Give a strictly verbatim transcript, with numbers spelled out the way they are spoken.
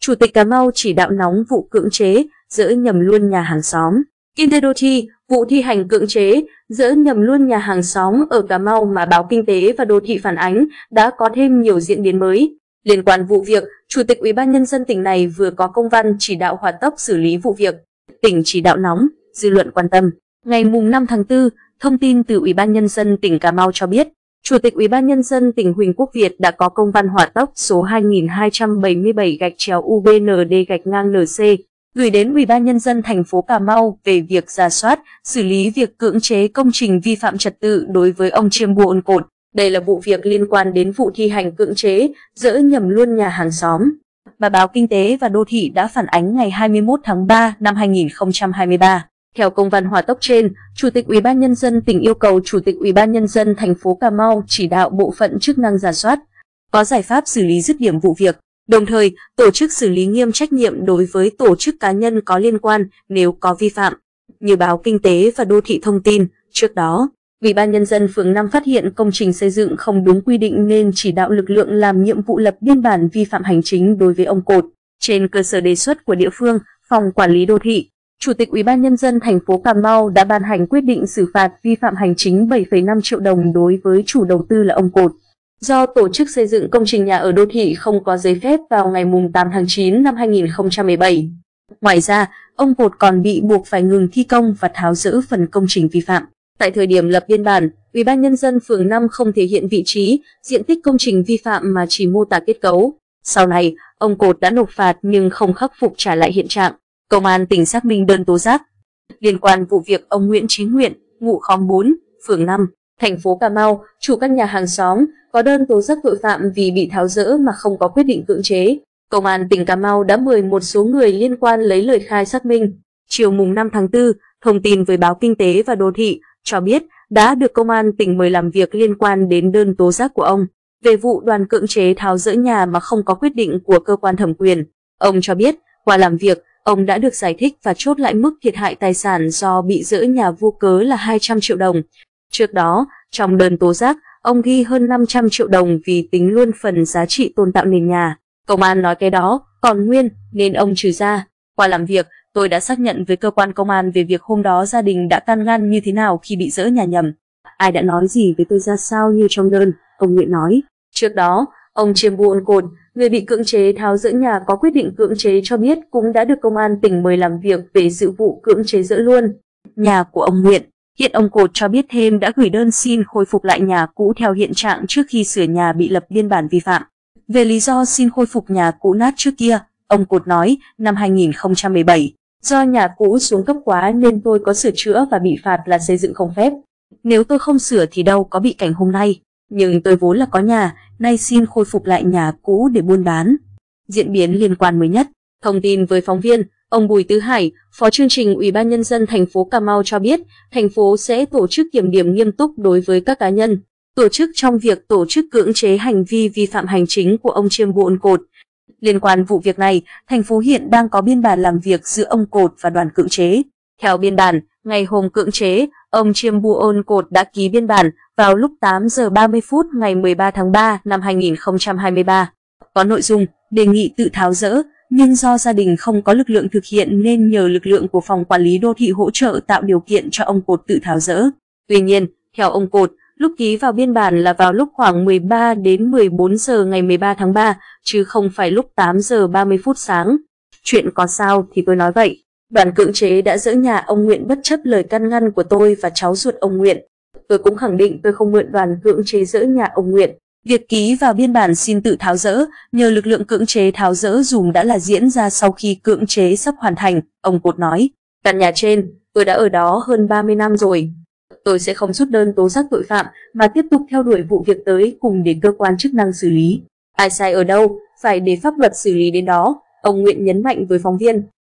Chủ tịch Cà Mau chỉ đạo nóng vụ cưỡng chế, dỡ nhầm luôn nhà hàng xóm. Kinh tế đô thị, vụ thi hành cưỡng chế, dỡ nhầm luôn nhà hàng xóm ở Cà Mau mà báo Kinh tế và Đô thị phản ánh đã có thêm nhiều diễn biến mới. Liên quan vụ việc, Chủ tịch Ủy ban Nhân dân tỉnh này vừa có công văn chỉ đạo hỏa tốc xử lý vụ việc. Tỉnh chỉ đạo nóng, dư luận quan tâm. Ngày năm tháng tư, thông tin từ Ủy ban Nhân dân tỉnh Cà Mau cho biết, Chủ tịch Ủy ban Nhân dân tỉnh Huỳnh Quốc Việt đã có công văn hỏa tốc số hai nghìn hai trăm bảy mươi bảy gạch chéo U B N D gạch ngang N C gửi đến Ủy ban Nhân dân thành phố Cà Mau về việc rà soát, xử lý việc cưỡng chế công trình vi phạm trật tự đối với ông Chiêm Buôn Cột. Đây là vụ việc liên quan đến vụ thi hành cưỡng chế, dỡ nhầm luôn nhà hàng xóm, mà báo Kinh tế và Đô thị đã phản ánh ngày hai mươi mốt tháng ba năm hai nghìn không trăm hai mươi ba. Theo công văn hỏa tốc trên, Chủ tịch Ủy ban Nhân dân tỉnh yêu cầu Chủ tịch Ủy ban Nhân dân thành phố Cà Mau chỉ đạo bộ phận chức năng rà soát, có giải pháp xử lý dứt điểm vụ việc, đồng thời tổ chức xử lý nghiêm trách nhiệm đối với tổ chức cá nhân có liên quan nếu có vi phạm. Như báo Kinh tế và Đô thị thông tin, trước đó, Ủy ban Nhân dân phường năm phát hiện công trình xây dựng không đúng quy định nên chỉ đạo lực lượng làm nhiệm vụ lập biên bản vi phạm hành chính đối với ông Cột. Trên cơ sở đề xuất của địa phương, Phòng Quản lý Đô thị, Chủ tịch Ủy ban Nhân dân thành phố Cà Mau đã ban hành quyết định xử phạt vi phạm hành chính bảy phẩy năm triệu đồng đối với chủ đầu tư là ông Cột, do tổ chức xây dựng công trình nhà ở đô thị không có giấy phép vào ngày tám tháng chín năm hai nghìn không trăm mười bảy. Ngoài ra, ông Cột còn bị buộc phải ngừng thi công và tháo dỡ phần công trình vi phạm. Tại thời điểm lập biên bản, Ủy ban Nhân dân phường năm không thể hiện vị trí, diện tích công trình vi phạm mà chỉ mô tả kết cấu. Sau này, ông Cột đã nộp phạt nhưng không khắc phục trả lại hiện trạng. Công an tỉnh xác minh đơn tố giác. Liên quan vụ việc ông Nguyễn Chí Nguyện, ngụ khóm bốn, phường năm, thành phố Cà Mau, chủ căn nhà hàng xóm, có đơn tố giác tội phạm vì bị tháo dỡ mà không có quyết định cưỡng chế. Công an tỉnh Cà Mau đã mời một số người liên quan lấy lời khai xác minh. Chiều mùng năm tháng tư, thông tin với báo Kinh tế và Đô thị cho biết đã được Công an tỉnh mời làm việc liên quan đến đơn tố giác của ông về vụ đoàn cưỡng chế tháo dỡ nhà mà không có quyết định của cơ quan thẩm quyền. Ông cho biết, qua làm việc, ông đã được giải thích và chốt lại mức thiệt hại tài sản do bị dỡ nhà vô cớ là hai trăm triệu đồng. Trước đó, trong đơn tố giác, ông ghi hơn năm trăm triệu đồng vì tính luôn phần giá trị tôn tạo nền nhà. Công an nói cái đó còn nguyên nên ông trừ ra. Qua làm việc, tôi đã xác nhận với cơ quan công an về việc hôm đó gia đình đã can ngăn như thế nào khi bị dỡ nhà nhầm. Ai đã nói gì với tôi ra sao như trong đơn, ông Nguyễn nói. Trước đó, ông Chiêm Buôn Cột, người bị cưỡng chế tháo dỡ nhà có quyết định cưỡng chế cho biết cũng đã được Công an tỉnh mời làm việc về sự vụ cưỡng chế dỡ luôn nhà của ông Nguyện. Hiện ông Cột cho biết thêm đã gửi đơn xin khôi phục lại nhà cũ theo hiện trạng trước khi sửa nhà bị lập biên bản vi phạm. Về lý do xin khôi phục nhà cũ nát trước kia, ông Cột nói, năm hai nghìn không trăm mười bảy, do nhà cũ xuống cấp quá nên tôi có sửa chữa và bị phạt là xây dựng không phép. Nếu tôi không sửa thì đâu có bị cảnh hôm nay. Nhưng tôi vốn là có nhà, nay xin khôi phục lại nhà cũ để buôn bán. Diễn biến liên quan mới nhất, thông tin với phóng viên, ông Bùi Tứ Hải, Phó chương trình Ủy ban Nhân dân thành phố Cà Mau cho biết, thành phố sẽ tổ chức kiểm điểm nghiêm túc đối với các cá nhân, tổ chức trong việc tổ chức cưỡng chế hành vi vi phạm hành chính của ông Chiêm Buôn Cột. Liên quan vụ việc này, thành phố hiện đang có biên bản làm việc giữa ông Cột và đoàn cưỡng chế. Theo biên bản, ngày hôm cưỡng chế, ông Chiêm Buôn Cột đã ký biên bản vào lúc tám giờ ba mươi phút ngày mười ba tháng ba năm hai nghìn không trăm hai mươi ba. Có nội dung đề nghị tự tháo dỡ, nhưng do gia đình không có lực lượng thực hiện nên nhờ lực lượng của Phòng Quản lý Đô thị hỗ trợ tạo điều kiện cho ông Cột tự tháo dỡ. Tuy nhiên, theo ông Cột, lúc ký vào biên bản là vào lúc khoảng mười ba đến mười bốn giờ ngày mười ba tháng ba, chứ không phải lúc tám giờ ba mươi phút sáng. Chuyện có sao thì tôi nói vậy. Đoàn cưỡng chế đã dỡ nhà ông Nguyện bất chấp lời can ngăn của tôi và cháu ruột ông Nguyện. Tôi cũng khẳng định tôi không mượn đoàn cưỡng chế dỡ nhà ông Nguyện. Việc ký vào biên bản xin tự tháo dỡ, nhờ lực lượng cưỡng chế tháo dỡ dùm đã là diễn ra sau khi cưỡng chế sắp hoàn thành, ông Cột nói. Căn nhà trên, tôi đã ở đó hơn ba mươi năm rồi. Tôi sẽ không rút đơn tố giác tội phạm mà tiếp tục theo đuổi vụ việc tới cùng để cơ quan chức năng xử lý. Ai sai ở đâu, phải để pháp luật xử lý đến đó, ông Nguyện nhấn mạnh với phóng viên.